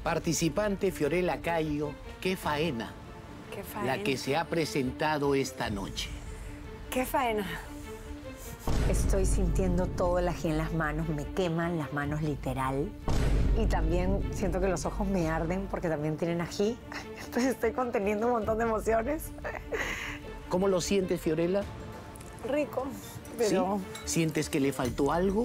Participante Fiorella Cayo, qué faena. Qué faena. La que se ha presentado esta noche. Qué faena. Estoy sintiendo todo el ají en las manos, me queman las manos literal. Y también siento que los ojos me arden porque también tienen ají. Entonces estoy conteniendo un montón de emociones. ¿Cómo lo sientes, Fiorella? Rico, pero... ¿Sí? ¿Sientes que le faltó algo?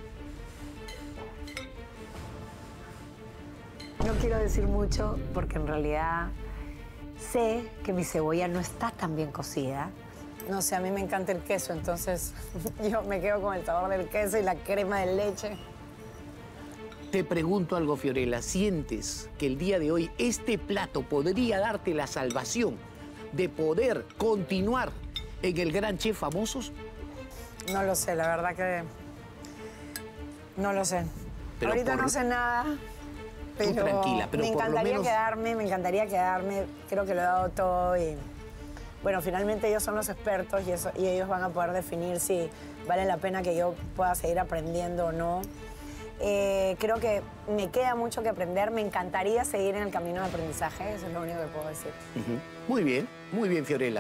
No quiero decir mucho porque en realidad sé que mi cebolla no está tan bien cocida. No sé, a mí me encanta el queso, entonces yo me quedo con el sabor del queso y la crema de leche. Te pregunto algo, Fiorella. ¿Sientes que el día de hoy este plato podría darte la salvación de poder continuar en el Gran Chef Famosos? No lo sé, la verdad que... No lo sé. Pero ahorita no sé nada, pero, tú tranquila, pero me por lo encantaría menos... me encantaría quedarme. Creo que lo he dado todo y... Bueno, finalmente ellos son los expertos y ellos van a poder definir si vale la pena que yo pueda seguir aprendiendo o no. Creo que me queda mucho que aprender. Me encantaría seguir en el camino de aprendizaje. Eso es lo único que puedo decir. Muy bien, Fiorella.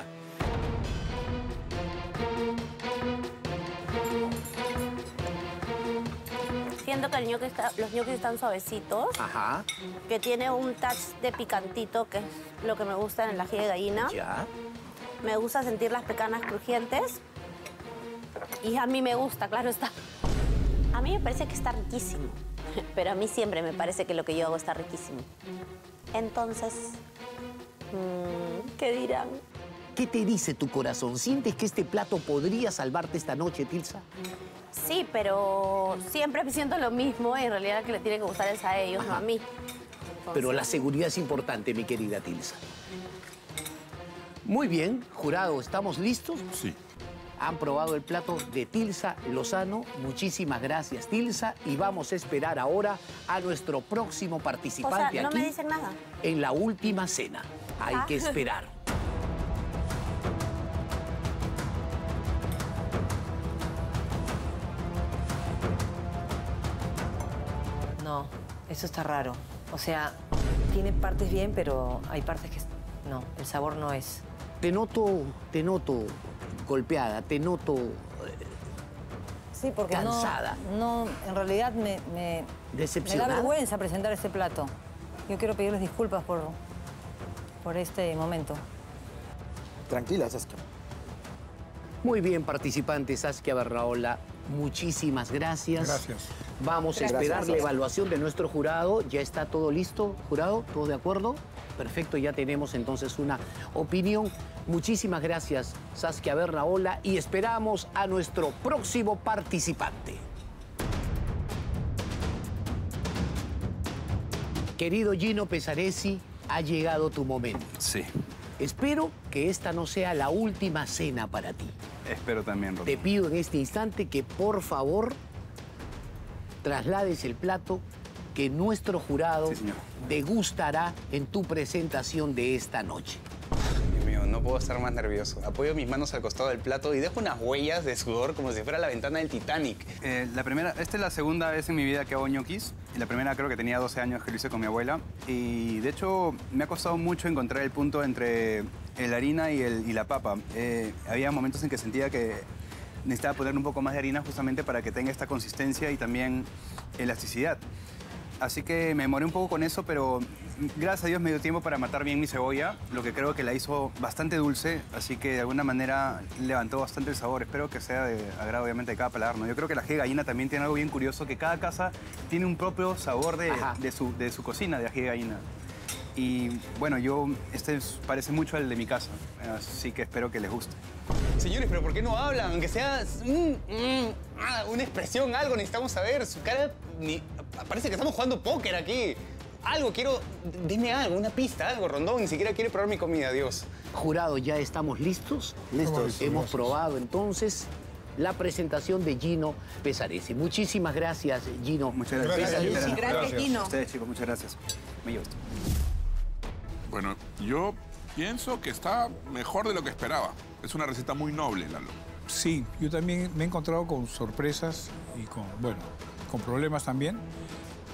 Siento que los ñoquis están suavecitos. Ajá. Que tiene un touch de picantito, que es lo que me gusta en el ají de gallina. Ya. Me gusta sentir las pecanas crujientes. Y a mí me gusta, claro está. A mí me parece que está riquísimo. Pero a mí siempre me parece que lo que yo hago está riquísimo. Entonces, ¿qué dirán? ¿Qué te dice tu corazón? ¿Sientes que este plato podría salvarte esta noche, Tilsa? Sí, pero siempre me siento lo mismo y en realidad que le tiene que gustar es a ellos, no a mí. Entonces... Pero la seguridad es importante, mi querida Tilsa. Muy bien, jurado, ¿estamos listos? Sí. Han probado el plato de Tilsa Lozano. Muchísimas gracias, Tilsa. Y vamos a esperar ahora a nuestro próximo participante o sea, ¿no aquí me dicen nada? en la última cena. Hay que esperar. No, eso está raro. O sea, tiene partes bien, pero hay partes que... No, el sabor no es. Te noto golpeada, te noto Sí, porque cansada. No, en realidad me da ¿Decepcionada? vergüenza presentar este plato. Yo quiero pedirles disculpas por este momento. Tranquila, Saskia. Muy bien, participante Saskia Berraola. Muchísimas gracias. Gracias. Vamos a esperar la evaluación de nuestro jurado. ¿Ya está todo listo, jurado? ¿Todo de acuerdo? Perfecto, ya tenemos entonces una opinión. Muchísimas gracias, Saskia Berraola, y esperamos a nuestro próximo participante. Querido Gino Pesaresi, ha llegado tu momento. Sí, Espero que esta no sea la última cena para ti. espero también, Roberto. Te pido en este instante que, por favor, traslades el plato que nuestro jurado Sí, señor. degustará en tu presentación de esta noche. Dios mío, no puedo estar más nervioso. Apoyo mis manos al costado del plato y dejo unas huellas de sudor como si fuera la ventana del Titanic. Esta es la segunda vez en mi vida que hago ñoquis. Y la primera creo que tenía 12 años que lo hice con mi abuela. Y de hecho me ha costado mucho encontrar el punto entre la harina y la papa. Había momentos en que sentía que necesitaba poner un poco más de harina justamente para que tenga esta consistencia y también elasticidad. Así que me demoré un poco con eso, pero gracias a Dios me dio tiempo para matar bien mi cebolla, lo que creo que la hizo bastante dulce, así que de alguna manera levantó bastante el sabor. Espero que sea de agrado, obviamente, de cada paladar, ¿no? Yo creo que la ají de gallina también tiene algo bien curioso, que cada casa tiene un propio sabor de su cocina de ají de gallina. Y bueno, parece mucho al de mi casa, así que espero que les guste. Señores, ¿pero por qué no hablan? Aunque sea una expresión, algo necesitamos saber. Su cara parece que estamos jugando póker aquí. Algo, dime algo, una pista, algo. Rondón ni siquiera quiere probar mi comida, Dios. Jurado, ¿ya estamos listos? Listos. Hemos probado entonces la presentación de Gino Pesaresi. Muchísimas gracias, Gino. Muchas gracias. Gracias, Gracias, Gino. Ustedes, chicos, muchas gracias. Me llevo esto. Bueno, yo pienso que está mejor de lo que esperaba. Es una receta muy noble, Lalo. Sí, yo también me he encontrado con sorpresas y con problemas también.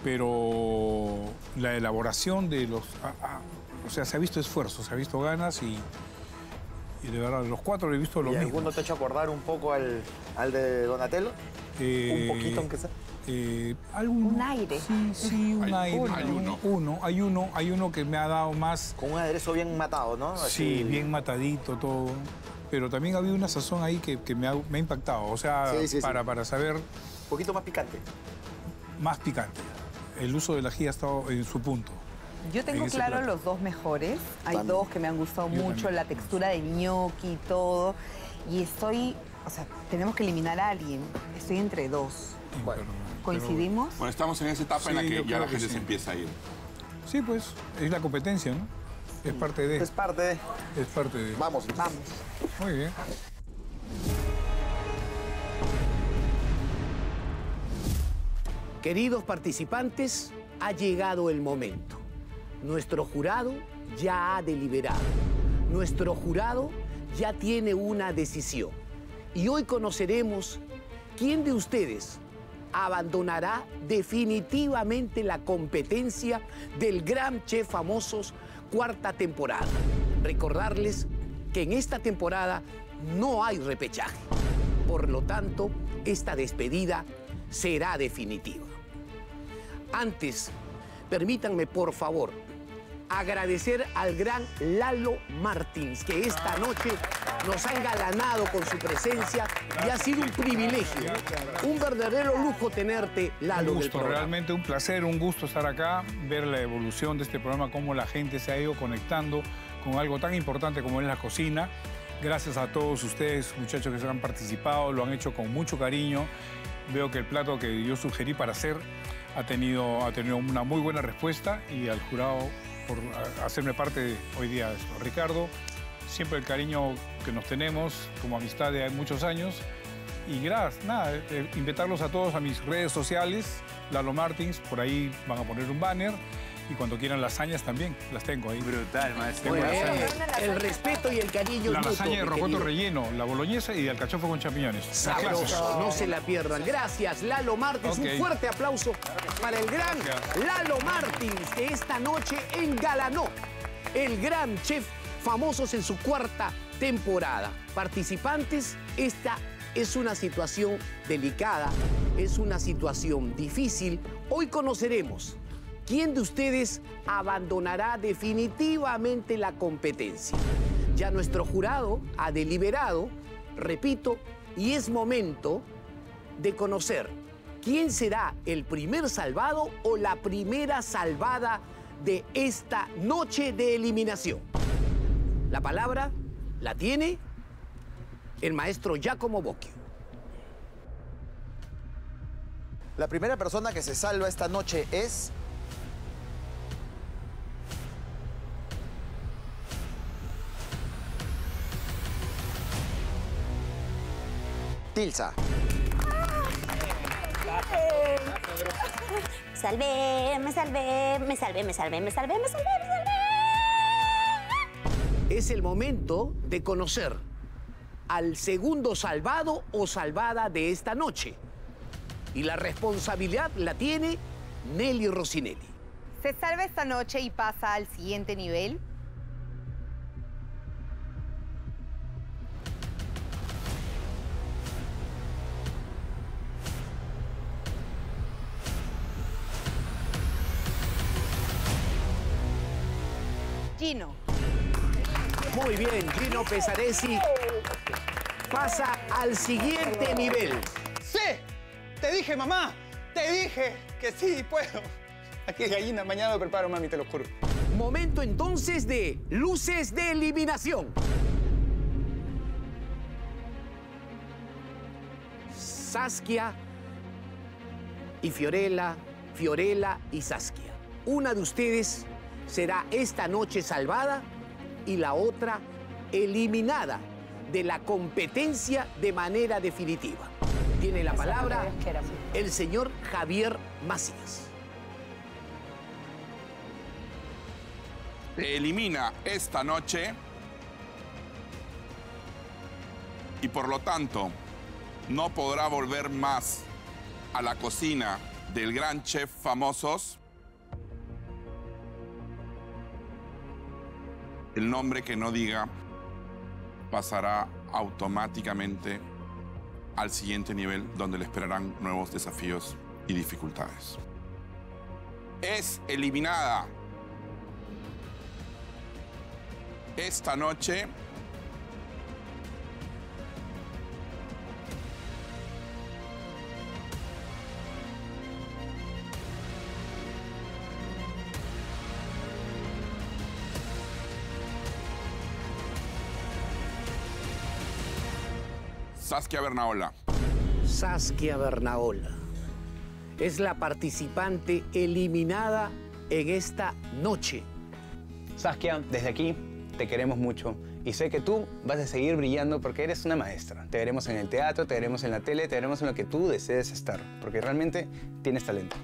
pero la elaboración de los... o sea, se ha visto esfuerzo, se ha visto ganas y de verdad, los 4 lo he visto lo mismo. ¿Y alguno te ha hecho acordar un poco al de Donatello? Un poquito, aunque sea. Un aire. Sí, un aire. Hay uno que me ha dado más... Con un aderezo bien matado, ¿no? Sí, Así... bien matadito todo. Pero también había una sazón ahí que me ha impactado. O sea, para saber... Un poquito más picante. Más picante. El uso del ají ha estado en su punto. Yo tengo claro los 2 mejores. Hay 2 que me han gustado mucho, la textura del ñoqui y todo. Y estoy... O sea, tenemos que eliminar a alguien. Estoy entre 2. Bueno, ¿coincidimos? Bueno, estamos en esa etapa en la que ya la gente se empieza a ir. Sí, pues, es la competencia, ¿no? Es parte de... Es parte de... Es parte de... Vamos. Muy bien. Queridos participantes, ha llegado el momento. Nuestro jurado ya ha deliberado. Nuestro jurado ya tiene una decisión. Y hoy conoceremos quién de ustedes abandonará definitivamente la competencia del Gran Chef Famosos 4ª temporada. Recordarles que en esta temporada no hay repechaje. Por lo tanto, esta despedida será definitiva. Antes, permítanme, por favor, agradecer al gran Lalo Martins, que esta noche nos ha engalanado con su presencia y ha sido un privilegio, un verdadero lujo tenerte, Lalo. Un gusto, realmente un placer, un gusto estar acá, ver la evolución de este programa, cómo la gente se ha ido conectando con algo tan importante como es la cocina. Gracias a todos ustedes, muchachos que se han participado, lo han hecho con mucho cariño. Veo que el plato que yo sugerí para hacer ha tenido una muy buena respuesta y al jurado por hacerme parte hoy día de esto. Ricardo, siempre el cariño que nos tenemos como amistad de muchos años. Y gracias, nada, invitarlos a todos a mis redes sociales, Lalo Martins, por ahí van a poner un banner. Y cuando quieran lasañas también, las tengo ahí. Brutal, maestro. El respeto y el cariño. La lasaña de rocoto relleno, la boloñesa y de alcachofa con champiñones. Sabroso, no se la pierdan. Gracias, Lalo Martins. Un fuerte aplauso para el gran Lalo Martins, que esta noche engalanó el Gran Chef Famosos en su 4ª temporada. Participantes, esta es una situación delicada, es una situación difícil. Hoy conoceremos quién de ustedes abandonará definitivamente la competencia. Ya nuestro jurado ha deliberado, repito, y es momento de conocer quién será el primer salvado o la primera salvada de esta noche de eliminación. La palabra la tiene el maestro Giacomo Bocchio. La primera persona que se salva esta noche es... Tilsa. Me salvé. Es el momento de conocer al segundo salvado o salvada de esta noche. Y la responsabilidad la tiene Nelly Rossinelli. Se salva esta noche y pasa al siguiente nivel. Gino. Muy bien, Gino Pesaresi pasa al siguiente nivel. ¡Sí! Te dije, mamá. Te dije que sí puedo. Aquí es gallina. Mañana lo preparo, mami, te lo juro. Momento entonces de luces de eliminación. Saskia y Fiorella y Saskia. Una de ustedes será esta noche salvada y la otra eliminada de la competencia de manera definitiva. Tiene la palabra el señor Javier Macías. Se elimina esta noche y por lo tanto no podrá volver más a la cocina del gran chef Famosos, el nombre que no diga pasará automáticamente al siguiente nivel, donde le esperarán nuevos desafíos y dificultades. Es eliminada esta noche Saskia Bernaola. Saskia Bernaola es la participante eliminada en esta noche. Saskia, desde aquí te queremos mucho y sé que tú vas a seguir brillando porque eres una maestra. Te veremos en el teatro, te veremos en la tele, te veremos en lo que tú desees estar, porque realmente tienes talento.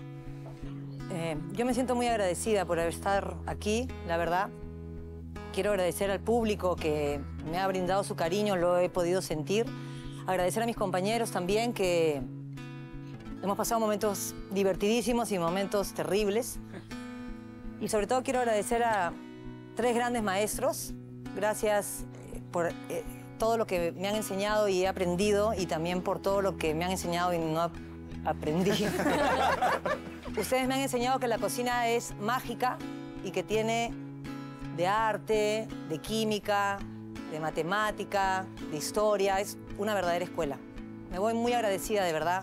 Yo me siento muy agradecida por estar aquí, la verdad. Quiero agradecer al público que me ha brindado su cariño, lo he podido sentir. Agradecer a mis compañeros también, que hemos pasado momentos divertidísimos y momentos terribles. Y sobre todo quiero agradecer a 3 grandes maestros. Gracias por todo lo que me han enseñado y he aprendido, y también por todo lo que me han enseñado y no aprendí. Ustedes me han enseñado que la cocina es mágica y que tiene de arte, de química, de matemática, de historia. Es una verdadera escuela. Me voy muy agradecida, de verdad.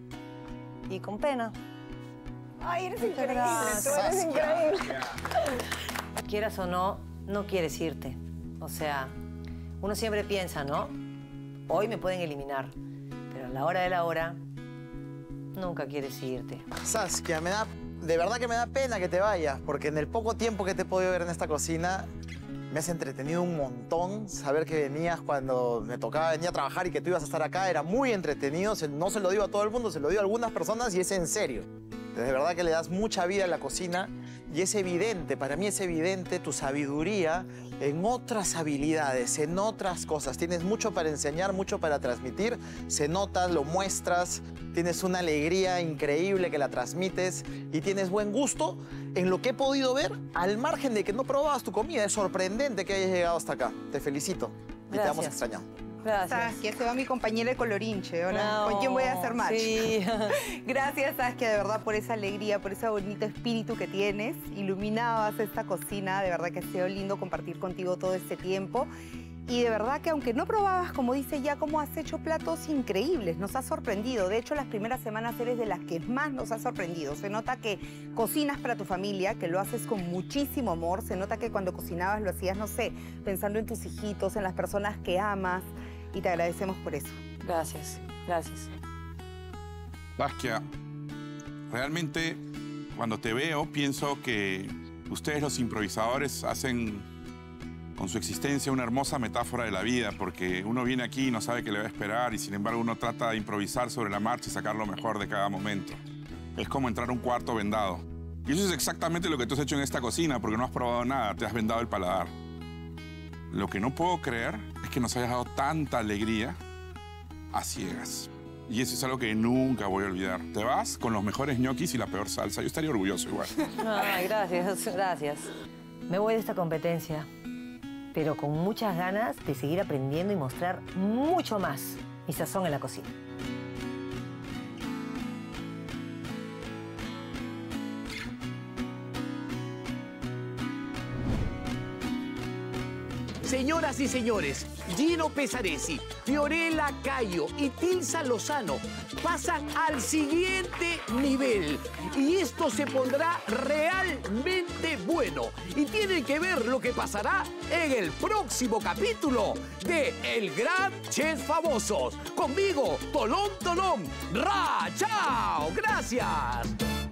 Y con pena. Ay, eres increíble, tú eres increíble. Quieras o no, no quieres irte. O sea, uno siempre piensa, ¿no? Hoy me pueden eliminar, pero a la hora de la hora, nunca quieres irte. Saskia, de verdad que me da pena que te vayas, porque en el poco tiempo que te he podido ver en esta cocina, me has entretenido un montón. Saber que venías cuando me tocaba venir a trabajar y que tú ibas a estar acá era muy entretenido. No se lo digo a todo el mundo, se lo digo a algunas personas y es en serio. De verdad que le das mucha vida a la cocina y es evidente, para mí es evidente tu sabiduría en otras habilidades, en otras cosas. Tienes mucho para enseñar, mucho para transmitir. Se nota, lo muestras, tienes una alegría increíble que la transmites y tienes buen gusto en lo que he podido ver, al margen de que no probabas tu comida. Es sorprendente que hayas llegado hasta acá. Te felicito y te vamos a extrañar. Gracias. Saskia, se va mi compañera de colorinche. Hola. No, ¿Con quién voy a hacer match? Sí. Gracias, Saskia, de verdad, por esa alegría, por ese bonito espíritu que tienes. Iluminabas esta cocina, de verdad que ha sido lindo compartir contigo todo este tiempo. Y de verdad que aunque no probabas, como dice ya, cómo has hecho platos increíbles, nos has sorprendido. De hecho, las primeras semanas eres de las que más nos has sorprendido. Se nota que cocinas para tu familia, que lo haces con muchísimo amor. Se nota que cuando cocinabas lo hacías, no sé, pensando en tus hijitos, en las personas que amas. Y te agradecemos por eso. Gracias, gracias. Saskia, realmente cuando te veo pienso que ustedes los improvisadores hacen con su existencia una hermosa metáfora de la vida, porque uno viene aquí y no sabe qué le va a esperar y sin embargo uno trata de improvisar sobre la marcha y sacar lo mejor de cada momento. Es como entrar a un cuarto vendado. Y eso es exactamente lo que tú has hecho en esta cocina, porque no has probado nada, te has vendado el paladar. Lo que no puedo creer es que nos hayas dado tanta alegría a ciegas. Y eso es algo que nunca voy a olvidar. Te vas con los mejores ñoquis y la peor salsa. Yo estaría orgulloso igual. Ay, gracias, gracias. Me voy de esta competencia, pero con muchas ganas de seguir aprendiendo y mostrar mucho más mi sazón en la cocina. Señoras y señores, Gino Pesaresi, Fiorella Cayo y Tilsa Lozano pasan al siguiente nivel. Y esto se pondrá realmente bueno. Y tienen que ver lo que pasará en el próximo capítulo de El Gran Chef Famosos. Conmigo, Tolón Tolón. ¡Ra! ¡Chao! ¡Gracias!